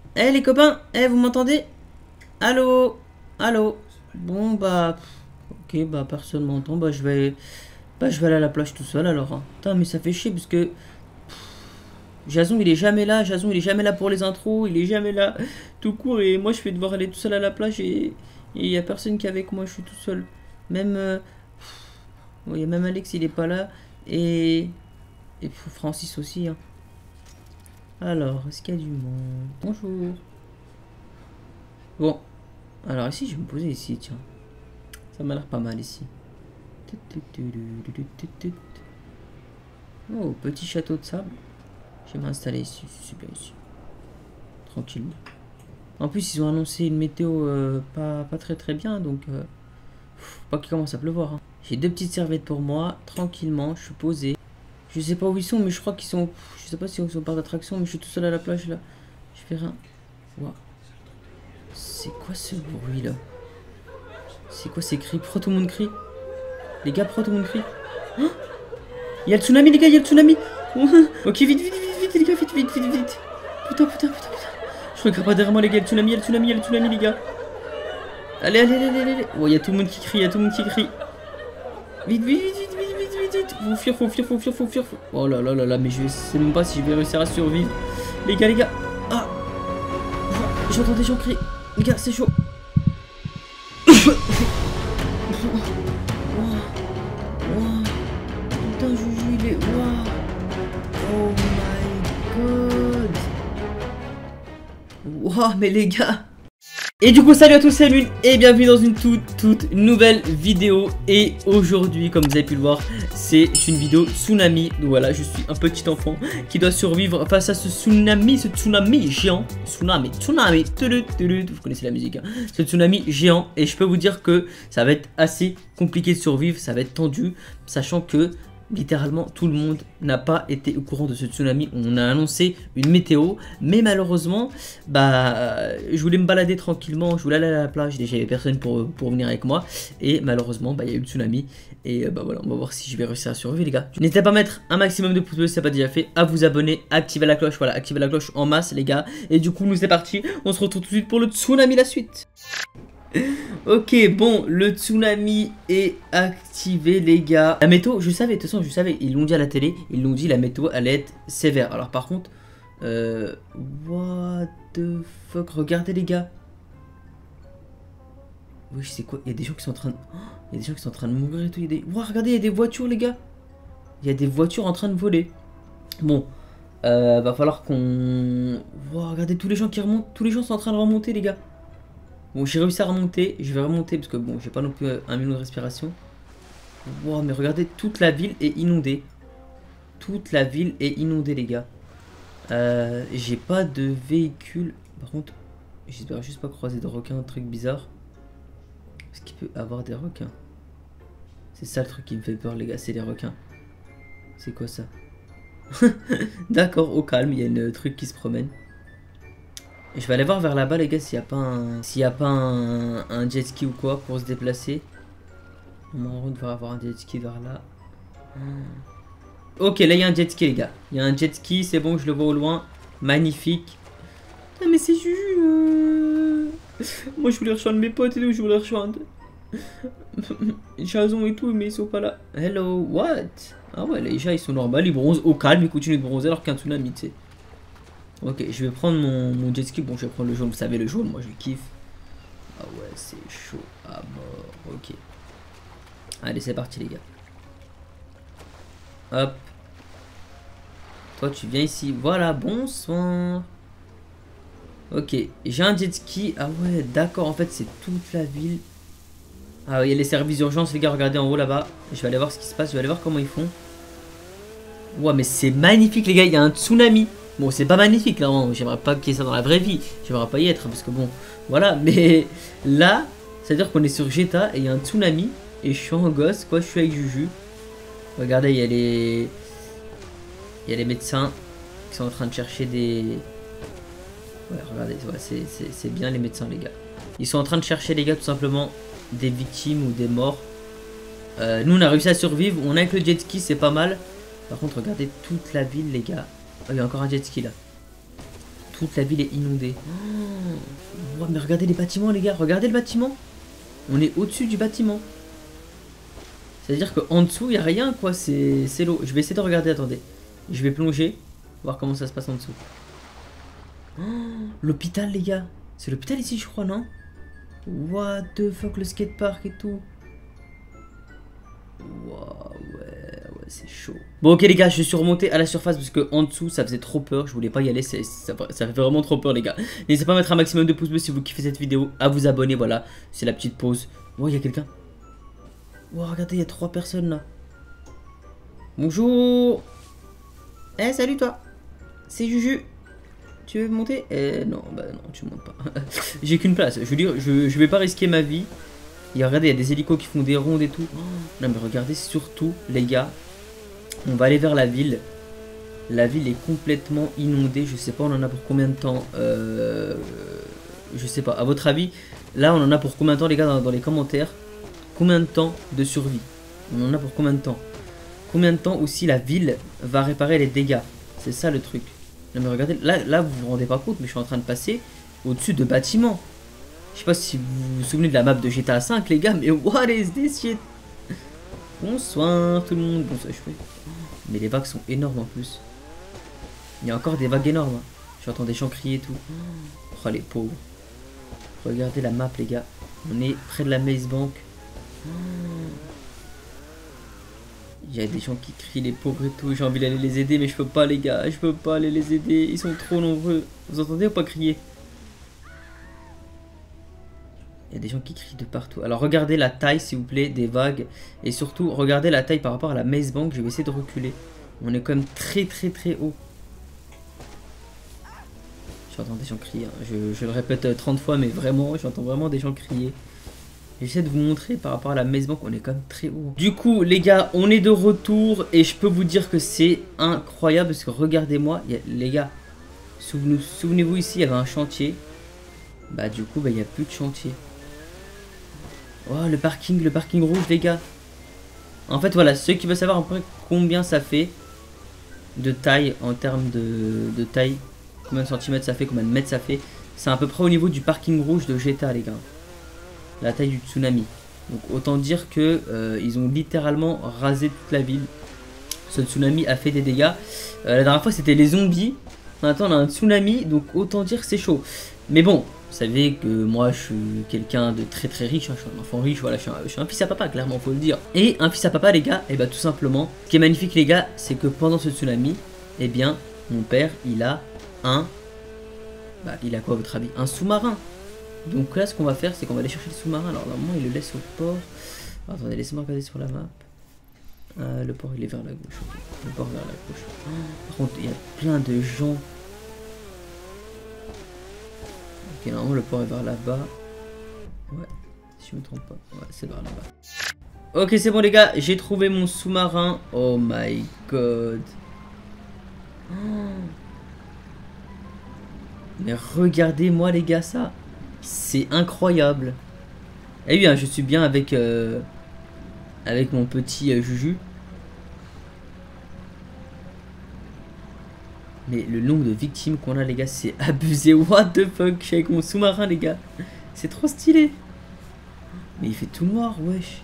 Eh les copains, vous m'entendez? Allô? Allô? Bon bah... Ok, bah personne m'entend, bah je vais... Bah je vais aller à la plage tout seul alors. Hein. Putain mais ça fait chier parce que... Jason il est jamais là, Jason il est jamais là pour les intros, il est jamais là tout court et moi je vais devoir aller tout seul à la plage et il y a personne qui est avec moi, je suis tout seul. Même... ouais, même Alex il est pas là et... Et Francis aussi. Hein. Alors, est-ce qu'il y a du monde? Bonjour. Bon, alors ici, je vais me poser ici, tiens. Ça m'a l'air pas mal ici. Oh, petit château de sable. Je vais m'installer ici, c'est bien ici. Tranquille. En plus, ils ont annoncé une météo pas très bien, donc faut pas qu'il commence à pleuvoir. Hein. J'ai deux petites serviettes pour moi, tranquillement, je suis posé. Je sais pas où ils sont, mais je crois qu'ils sont... Je sais pas si ils sont par d'attraction, mais je suis tout seul à la plage là. Je fais rien. Wow. C'est quoi ce bruit là? C'est quoi ces cris? Pourquoi tout le monde crie? Les gars, pourquoi tout le monde crie? Oh, il y a le tsunami les gars, il y a le tsunami. Ok, vite les gars, vite. Putain. Je regarde pas derrière moi les gars, il y a le tsunami les gars. Allez. Oh, il y a tout le monde qui crie, Vite. Faut fuir. Oh là, mais je sais même pas si je vais réussir à survivre. Les gars. Ah, j'entends des gens crier. Les gars, c'est chaud. Putain, Juju, il est... Wow. Oh my god. Wow, mais les gars. Et du coup, salut à tous, c'est Lune et bienvenue dans une toute nouvelle vidéo. Et aujourd'hui, comme vous avez pu le voir, c'est une vidéo tsunami. Donc voilà, je suis un petit enfant qui doit survivre face à ce tsunami géant. Tsunami. Vous connaissez la musique, hein. Ce tsunami géant. Et je peux vous dire que ça va être assez compliqué de survivre, ça va être tendu, sachant que... littéralement tout le monde n'a pas été au courant de ce tsunami. On a annoncé une météo, mais malheureusement bah je voulais me balader tranquillement, je voulais aller à la plage, déjà il n'y avait personne pour venir avec moi, et malheureusement bah il y a eu le tsunami. Et bah voilà, on va voir si je vais réussir à survivre les gars. N'hésitez pas à mettre un maximum de pouces bleus si ce n'est pas déjà fait, à vous abonner, activer la cloche, voilà, activer la cloche en masse les gars. Et du coup nous c'est parti, on se retrouve tout de suite pour le tsunami, la suite. Ok, bon, le tsunami est activé, les gars. La météo, je savais, de toute façon, je savais. Ils l'ont dit à la télé, ils l'ont dit, la météo allait être sévère. Alors, par contre, what the fuck, regardez, les gars. Oui, c'est quoi? Il y a des gens qui sont en train de... Oh, il y a des gens qui sont en train de mourir et tout. Il y a des... Wow, regardez, il y a des voitures, les gars. Il y a des voitures en train de voler. Bon, va falloir qu'on... Wow, regardez tous les gens qui remontent. Tous les gens sont en train de remonter, les gars. Bon, j'ai réussi à remonter, je vais remonter parce que bon, j'ai pas non plus un minute de respiration. Wow, mais regardez, toute la ville est inondée. Toute la ville est inondée, les gars. J'ai pas de véhicule. Par contre, j'espère juste pas croiser de requins, un truc bizarre. Est-ce qu'il peut avoir des requins? C'est ça le truc qui me fait peur, les gars, c'est les requins. C'est quoi ça? D'accord, au calme, il y a un truc qui se promène. Et je vais aller voir vers là-bas les gars s'il n'y a pas un jet ski ou quoi pour se déplacer. Normalement on devrait avoir un jet ski vers là. Ok, là il y a un jet ski les gars. Il y a un jet ski, c'est bon, je le vois au loin. Magnifique. Ah mais c'est Juju. Moi je voulais rejoindre mes potes et tout, je voulais rejoindre Jason et tout, mais ils sont pas là. Hello, what? Ah ouais, les gens ils sont normaux, ils bronzent au calme, ils continuent de bronzer alors qu'un tsunami, tu sais. Ok, je vais prendre mon jet ski. Bon, je vais prendre le jaune. Vous savez, le jaune, moi je kiffe. Ah ouais, c'est chaud à mort. Ok. Allez, c'est parti, les gars. Hop. Toi, tu viens ici. Voilà, bonsoir. Ok, j'ai un jet ski. Ah ouais, d'accord. En fait, c'est toute la ville. Ah, il y a les services d'urgence, les gars. Regardez en haut là-bas. Je vais aller voir ce qui se passe. Je vais aller voir comment ils font. Ouais, mais c'est magnifique, les gars. Il y a un tsunami. Bon, c'est pas magnifique, là, hein. J'aimerais pas qu'il y ait ça dans la vraie vie. J'aimerais pas y être, parce que bon, voilà. Mais là, c'est-à-dire qu'on est sur GTA et il y a un tsunami. Et je suis en gosse, quoi, je suis avec Juju. Regardez, il y a les... Il y a les médecins qui sont en train de chercher des... Ouais, regardez, ouais, c'est bien les médecins, les gars. Ils sont en train de chercher, les gars, tout simplement, des victimes ou des morts. Nous, on a réussi à survivre. On a avec le jet ski, c'est pas mal. Par contre, regardez toute la ville, les gars. Oh, il y a encore un jet ski là. toute la ville est inondée. Oh, mais regardez les bâtiments les gars, regardez le bâtiment. On est au-dessus du bâtiment. C'est-à-dire qu'en dessous, il n'y a rien quoi, c'est l'eau. Je vais essayer de regarder, attendez. Je vais plonger, voir comment ça se passe en dessous. Oh, l'hôpital les gars. C'est l'hôpital ici je crois, non? What the fuck, le skatepark et tout. Wow, ouais, c'est chaud. Bon ok les gars, je suis remonté à la surface parce que en dessous ça faisait trop peur. Je voulais pas y aller, ça fait vraiment trop peur les gars. N'hésitez pas à mettre un maximum de pouces bleus si vous kiffez cette vidéo, à vous abonner, voilà. C'est la petite pause. Oh, il y a quelqu'un. Oh, regardez, il y a 3 personnes là. Bonjour. Eh, salut toi. C'est Juju. Tu veux monter? Non, bah non, tu montes pas. J'ai qu'une place. Je veux dire, je vais pas risquer ma vie. Et regardez, il y a des hélicos qui font des rondes et tout. Oh, non, mais regardez surtout, les gars. On va aller vers la ville. La ville est complètement inondée. Je sais pas, on en a pour combien de temps? Je sais pas. À votre avis, là, on en a pour combien de temps, les gars, dans les commentaires? Combien de temps de survie? On en a pour combien de temps? Combien de temps aussi la ville va réparer les dégâts? C'est ça le truc. Non mais regardez, là vous vous rendez pas compte, mais je suis en train de passer au-dessus de bâtiments. Je sais pas si vous vous souvenez de la map de GTA V les gars, mais what is this shit? Bonsoir tout le monde. Bonsoir, je fais. Mais les vagues sont énormes en plus. Il y a encore des vagues énormes. Hein. J'entends des gens crier et tout. Oh les pauvres. Regardez la map les gars. On est près de la Maze Bank. Il y a des gens qui crient les pauvres et tout. J'ai envie d'aller les aider mais je peux pas les gars. Je peux pas aller les aider. Ils sont trop nombreux. Vous entendez ou pas crier? Il y a des gens qui crient de partout. Alors regardez la taille s'il vous plaît des vagues. Et surtout regardez la taille par rapport à la Maze Bank. Je vais essayer de reculer. On est quand même très haut. J'entends des gens crier. Hein. Je le répète 30 fois mais vraiment j'entends vraiment des gens crier. J'essaie de vous montrer par rapport à la Maze Bank, on est quand même très haut. Du coup, les gars, on est de retour et je peux vous dire que c'est incroyable parce que regardez-moi, les gars, souvenez-vous ici, il y avait un chantier. Bah du coup, bah, il n'y a plus de chantier. Oh, le parking rouge, les gars. En fait, voilà, ceux qui veulent savoir après combien ça fait de taille en termes de taille, combien de centimètres ça fait, combien de mètres ça fait, c'est à peu près au niveau du parking rouge de GTA, les gars. La taille du tsunami. Donc autant dire que ils ont littéralement rasé toute la ville. Ce tsunami a fait des dégâts. La dernière fois c'était les zombies. Maintenant on a un tsunami, donc autant dire que c'est chaud. Mais bon, vous savez que moi je suis quelqu'un de très riche, hein. Je suis un enfant riche, voilà, je suis un fils à papa, clairement faut le dire. Et un fils à papa les gars, et bah tout simplement, ce qui est magnifique les gars, c'est que pendant ce tsunami, eh bien mon père il a un... Bah il a quoi à votre avis? Un sous-marin. Donc là ce qu'on va faire c'est qu'on va aller chercher le sous-marin. Alors normalement il le laisse au port. Alors, attendez, laissez-moi regarder sur la map. Le port il est vers la gauche. Okay. Le port vers la gauche. Par contre il y a plein de gens. Ok, normalement le port est vers là-bas. Ouais, si je me trompe pas. Ouais, c'est vers là-bas. Ok, c'est bon les gars, j'ai trouvé mon sous-marin. Oh my god. Mais regardez-moi les gars ça. C'est incroyable. Et oui, hein, je suis bien avec avec mon petit Juju. Mais le nombre de victimes qu'on a les gars, c'est abusé. What the fuck, je suis avec mon sous-marin les gars. C'est trop stylé. Mais il fait tout noir, wesh.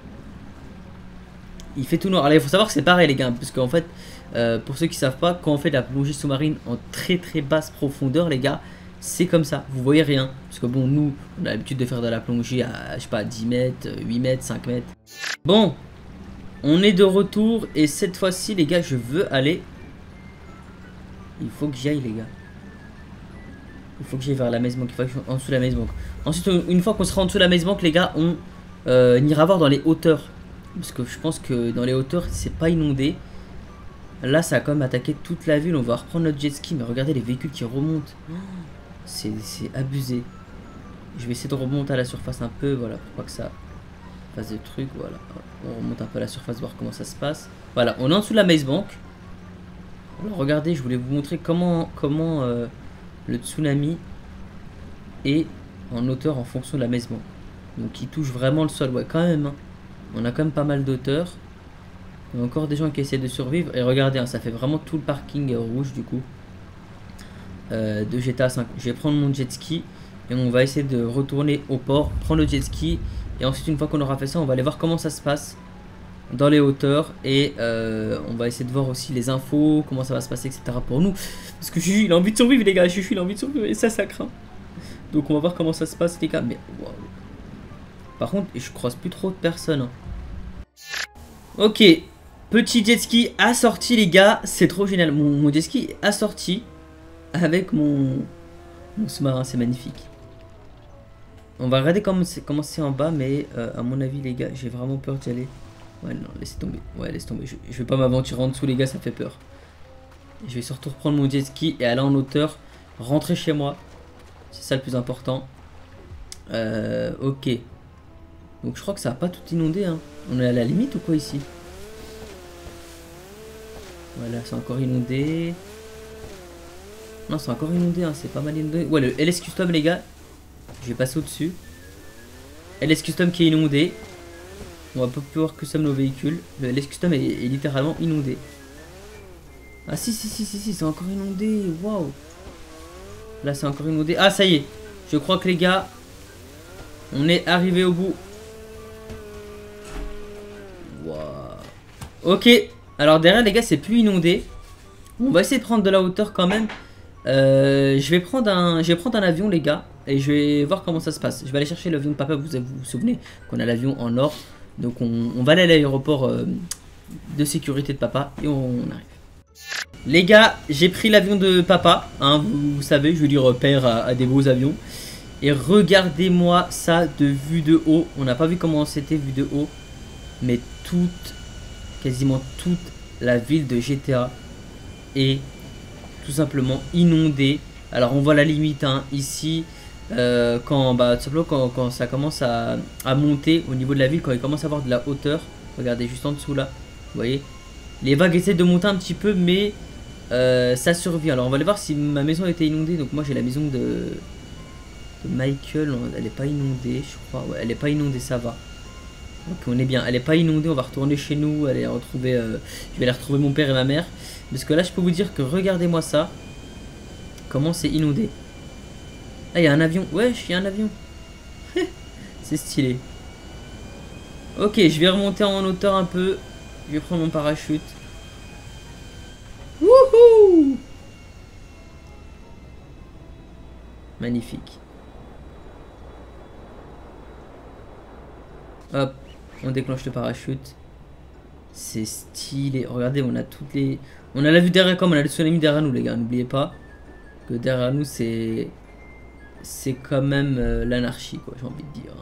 Il fait tout noir. Alors il faut savoir que c'est pareil les gars, parce qu'en fait, pour ceux qui savent pas, quand on fait de la plongée sous-marine en très basse profondeur les gars, c'est comme ça, vous voyez rien. Parce que bon, nous, on a l'habitude de faire de la plongée à, je sais pas, 10 mètres, 8 mètres, 5 mètres. Bon, on est de retour et cette fois-ci les gars, je veux aller... Il faut que j'y aille les gars. Il faut que j'aille vers la Maze Bank, il faut que je sois en dessous de la Maze Bank. Ensuite, une fois qu'on sera en dessous de la Maze Bank les gars, on ira voir dans les hauteurs. Parce que je pense que dans les hauteurs, c'est pas inondé. Là, ça a quand même attaqué toute la ville. On va reprendre notre jet ski. Mais regardez les véhicules qui remontent. C'est abusé. Je vais essayer de remonter à la surface un peu. Voilà, pour pas que ça fasse des trucs. Voilà. On remonte un peu à la surface, voir comment ça se passe. Voilà, on est en dessous de la Maze Bank. Alors regardez, je voulais vous montrer comment le tsunami est en hauteur en fonction de la Maze Bank. Donc il touche vraiment le sol. Ouais, quand même. Hein. On a quand même pas mal d'auteur. Il y a encore des gens qui essaient de survivre. Et regardez, hein, ça fait vraiment tout le parking rouge du coup. de GTA 5. Je vais prendre mon jet ski et on va essayer de retourner au port, prendre le jet ski. Et ensuite, une fois qu'on aura fait ça, on va aller voir comment ça se passe dans les hauteurs. Et on va essayer de voir aussi les infos, comment ça va se passer, etc. pour nous. Parce que Chuchu, il a envie de survivre, les gars. Chuchu, il a envie de survivre et ça craint. Donc on va voir comment ça se passe, les gars. Mais wow. Par contre, je croise plus trop de personnes. Hein. Ok, petit jet ski assorti, les gars. C'est trop génial. Mon jet ski est assorti avec mon sous-marin. C'est magnifique. On va regarder comment c'est en bas, mais à mon avis, les gars, j'ai vraiment peur d'y aller. Ouais, non, laissez tomber. Ouais, laisse tomber. Je vais pas m'aventurer en dessous, les gars, ça fait peur. Je vais surtout reprendre mon jet ski et aller en hauteur, rentrer chez moi. C'est ça le plus important. Ok. Donc je crois que ça va pas tout inondé, hein. On est à la limite ou quoi ici? Voilà, c'est encore inondé. Non, c'est encore inondé, hein. C'est pas mal inondé. Ouais, le LS Custom, les gars. Je vais passer au-dessus. LS Custom qui est inondé. On va pas pouvoir custom nos véhicules. Le LS Custom est littéralement inondé. Ah si, c'est encore inondé. Waouh. Là, c'est encore inondé. Ah, ça y est. Je crois que les gars, on est arrivé au bout. Waouh. Ok. Alors derrière, les gars, c'est plus inondé. On va essayer de prendre de la hauteur quand même. Je vais prendre un avion, les gars. Et je vais voir comment ça se passe. Je vais aller chercher l'avion de papa. Vous vous souvenez qu'on a l'avion en or. Donc on va aller à l'aéroport de sécurité de papa. Et on arrive. Les gars, j'ai pris l'avion de papa. Hein, vous savez, je veux dire père à des beaux avions. Et regardez-moi ça de vue de haut. On n'a pas vu comment c'était vue de haut. Mais quasiment toute la ville de GTA est tout simplement inondée. Alors on voit la limite hein, ici. Tout simplement quand ça commence à monter au niveau de la ville, quand il commence à avoir de la hauteur, regardez juste en dessous là, vous voyez, les vagues essaient de monter un petit peu, mais ça survient. Alors on va aller voir si ma maison a été inondée. Donc moi j'ai la maison de Michael, elle n'est pas inondée, je crois. Ouais, elle n'est pas inondée, ça va. Donc on est bien, elle n'est pas inondée. On va retourner chez nous, aller retrouver, je vais aller retrouver mon père et ma mère. Parce que là je peux vous dire que regardez-moi ça, comment c'est inondé. Ah, il y a un avion. Wesh, il y a un avion. C'est stylé. Ok, je vais remonter en hauteur un peu. Je vais prendre mon parachute. Wouhou! Magnifique. Hop, on déclenche le parachute. C'est stylé. Regardez, on a toutes les... On a la vue derrière, comme on a le tsunami derrière nous, les gars. N'oubliez pas que derrière nous, c'est quand même l'anarchie, quoi, j'ai envie de dire.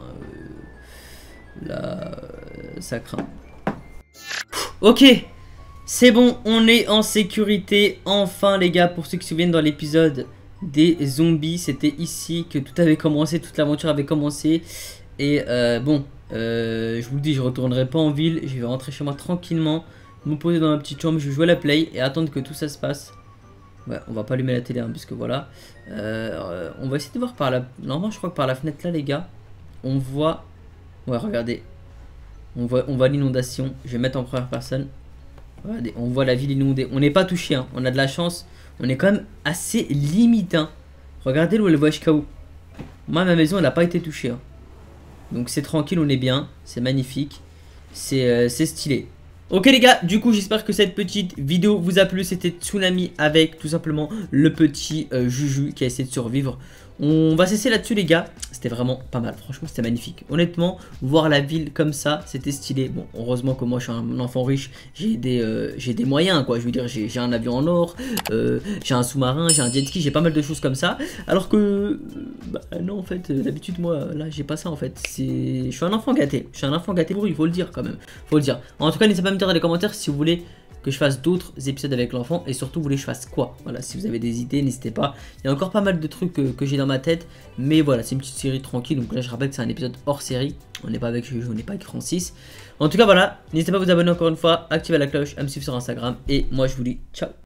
Là, ça craint. Ok, c'est bon, on est en sécurité. Enfin, les gars, pour ceux qui se souviennent dans l'épisode des zombies, c'était ici que tout avait commencé, toute l'aventure avait commencé. Et bon, je vous le dis, je retournerai pas en ville. Je vais rentrer chez moi tranquillement, me poser dans ma petite chambre, je vais jouer à la play et attendre que tout ça se passe. Ouais, on va pas allumer la télé, hein, puisque voilà. On va essayer de voir par la... Normalement, je crois que par la fenêtre là, les gars, on voit... Ouais, regardez. On voit l'inondation. Je vais mettre en première personne. Regardez, on voit la ville inondée. On n'est pas touché, hein. On a de la chance. On est quand même assez limite, hein. Regardez l'eau, elle voit jusqu'à où. Moi, ma maison, elle n'a pas été touchée, hein. Donc c'est tranquille, on est bien. C'est magnifique. C'est stylé. Ok les gars, du coup j'espère que cette petite vidéo vous a plu. C'était Tsunami avec tout simplement le petit Juju qui a essayé de survivre. On va cesser là-dessus les gars. C'était vraiment pas mal, franchement c'était magnifique. Honnêtement, voir la ville comme ça, c'était stylé. Bon, heureusement que moi je suis un enfant riche. J'ai des moyens quoi, je veux dire j'ai un avion en or, j'ai un sous-marin, j'ai un jet ski, j'ai pas mal de choses comme ça. Alors que, bah non en fait, d'habitude moi là j'ai pas ça en fait. Je suis un enfant gâté, pour il faut le dire quand même. Faut le dire. En tout cas n'hésitez pas à me dire dans les commentaires si vous voulez que je fasse d'autres épisodes avec l'enfant et surtout vous voulez que je fasse quoi. Voilà, si vous avez des idées n'hésitez pas. Il y a encore pas mal de trucs que j'ai dans ma tête, mais voilà, c'est une petite série tranquille. Donc là je rappelle que c'est un épisode hors série. On n'est pas avec Juju, on n'est pas avec Francis. En tout cas voilà, n'hésitez pas à vous abonner encore une fois, activer la cloche, à me suivre sur Instagram et moi je vous dis ciao.